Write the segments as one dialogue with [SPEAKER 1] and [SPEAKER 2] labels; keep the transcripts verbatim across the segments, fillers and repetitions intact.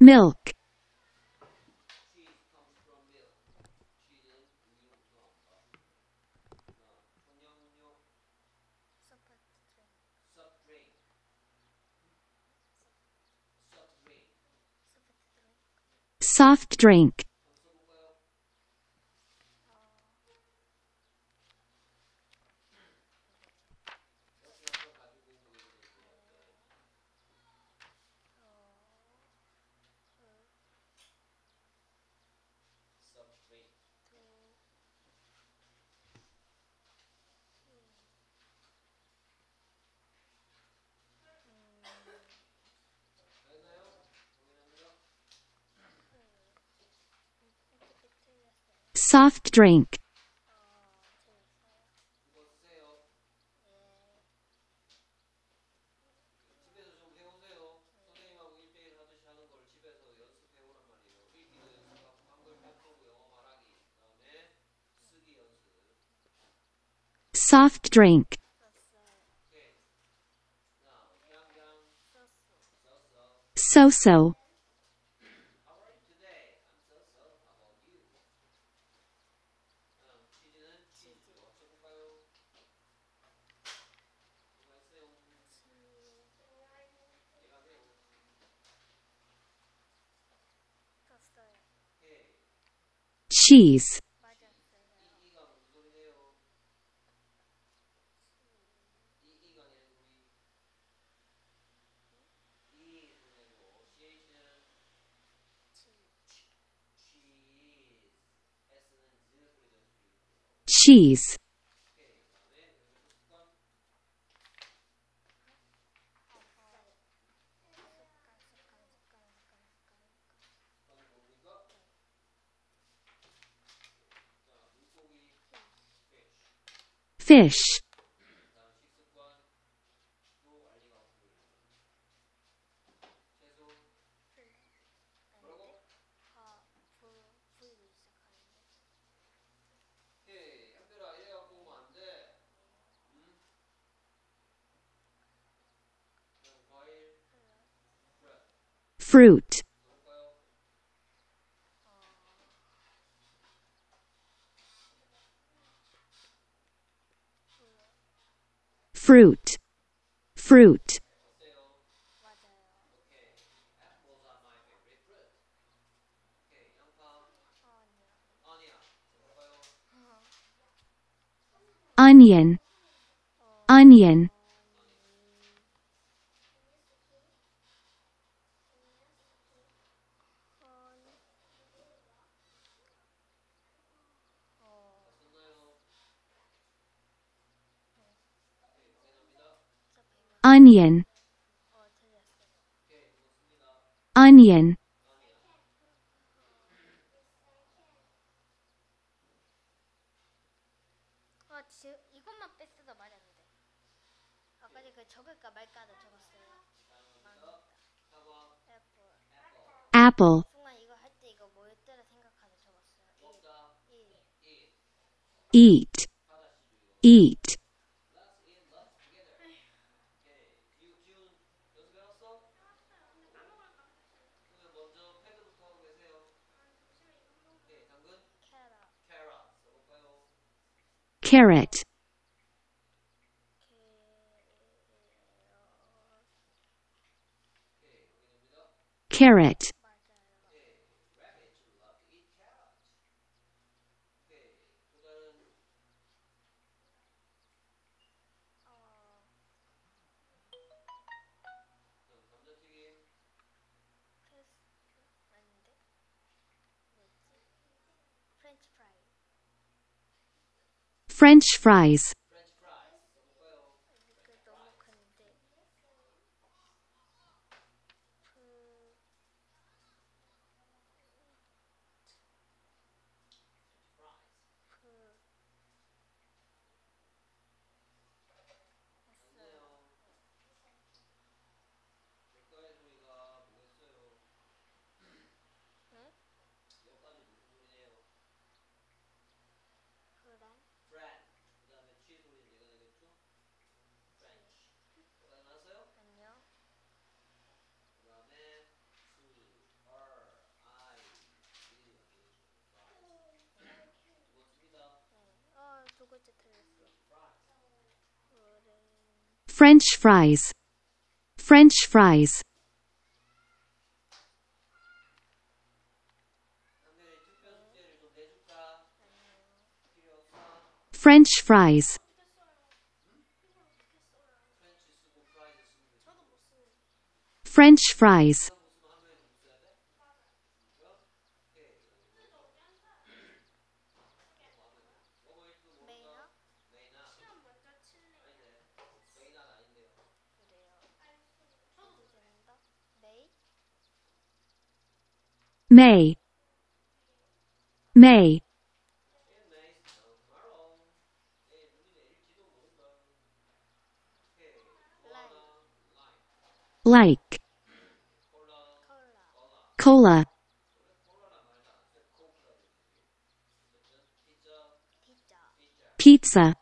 [SPEAKER 1] milk, soft drink, soft drink, soft drink, so-so, cheese, cheese, fish, fruit, fruit, fruit, onion, onion, onion, onion,
[SPEAKER 2] 아, 지, 이것만 뺐어도 말이 안 돼. 아까 그 적을까 말까 하다 적었어요. 망했다. 애플.
[SPEAKER 1] apple,
[SPEAKER 2] 순간 이거 할 때 이거 뭐였더라 생각하다 적었어요. 일.
[SPEAKER 1] eat, eat, carrot, carrot, French fries, French fries. French fries. French fries. French fries. May. May. Like. Cola. Pizza.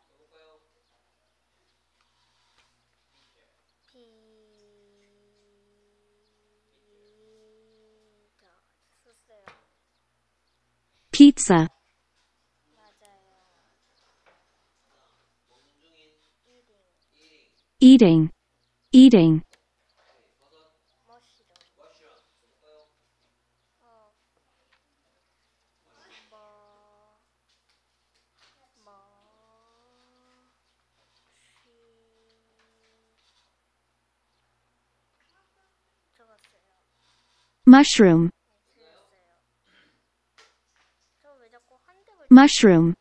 [SPEAKER 1] Pizza. Eating. Eating. Mushroom. Mushroom.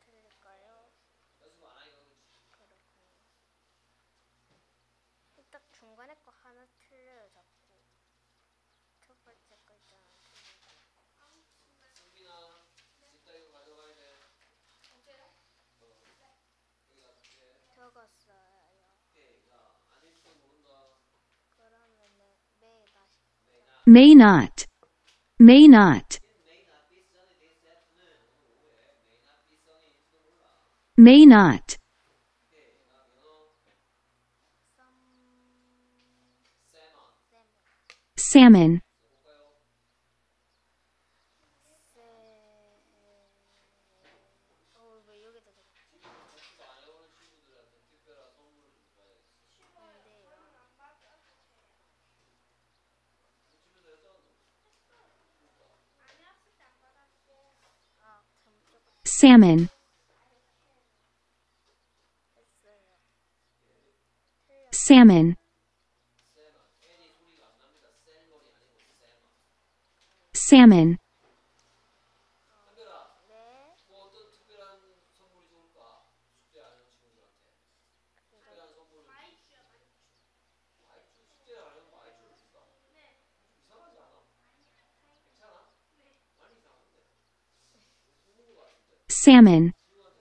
[SPEAKER 2] 딱 중간에 거 하나 틀려요 자꾸. 첫 번째 거 있잖아. 적었어요. 그러면은 매 다시.
[SPEAKER 1] May not. May not. May not. Salmon.
[SPEAKER 2] 어, 왜 여기다 적었지? 아, 잘못 적었어.
[SPEAKER 1] Salmon. Salmon. Salmon.
[SPEAKER 2] 네.
[SPEAKER 1] Salmon.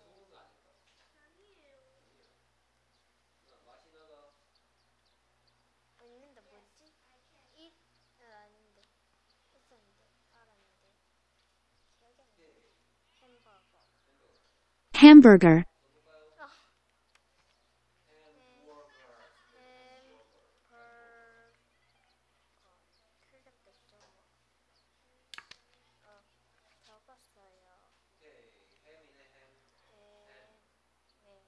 [SPEAKER 2] 있는데 뭐지? 이 아닌데. 있었는데. 알았는데. 기억이 안 나. 햄버거.
[SPEAKER 1] Hamburger.
[SPEAKER 2] 아. 틀렸겠죠 뭐. 어, 적었어요. 햄, 네,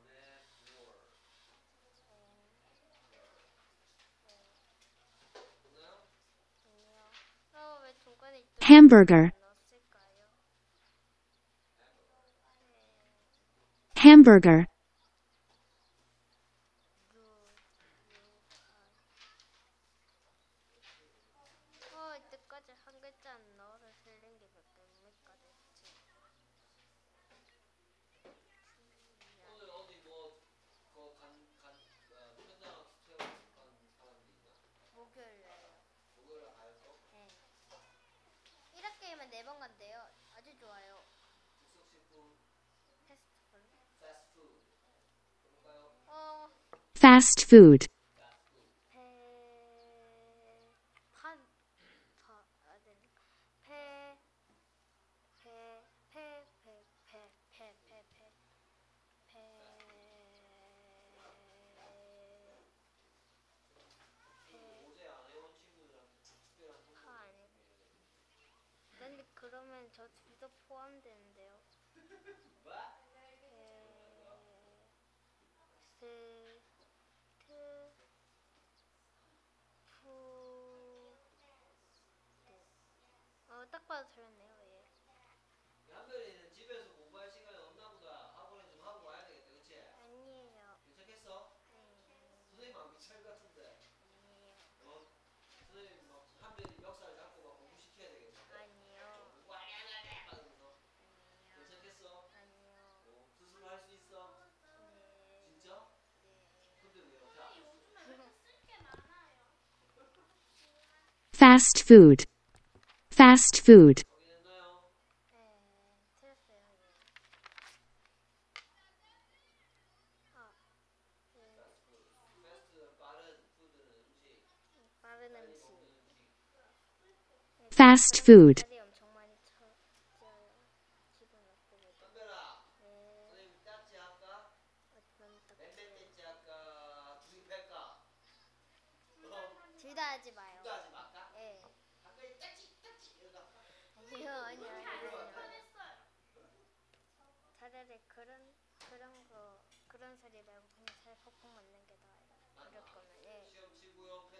[SPEAKER 2] 아니요. 어, 왜 중간에 또
[SPEAKER 1] Hamburger.
[SPEAKER 2] 넣었을까요?
[SPEAKER 1] Hamburger.
[SPEAKER 2] 루, 루, 아. 어, 이때까지 한 글자 안 넣어서 틀린 게 몇 개입니까 대체? 목요일에요. 네. 일 학기에만 네 번 간대요. 아주 좋아요. 패스트풀. 어,
[SPEAKER 1] Fast food.
[SPEAKER 2] 배, 판, 파, 아, 네. 배, 배, 배, 배, 배, 배, 배, 배, 배, 파 아니고. 근데 그러면 저 둘도 포함되는데요. 배, 스, 트,
[SPEAKER 1] Fast food. Fast food.
[SPEAKER 2] 네, 틀렸어요. 아, 빠른 음식.
[SPEAKER 1] Fast food.
[SPEAKER 2] 살이 엄청 많이 쳐, 쪄요. 기분 나쁘게도. 네. 둘 다 하지 마요. 예. 아니요, 아니요, 아니요. 차라리 그런 그런 거 그런 소리 말고 그냥 잘 퍽퍽 맞는 게 나아요. 그럴 거면 예.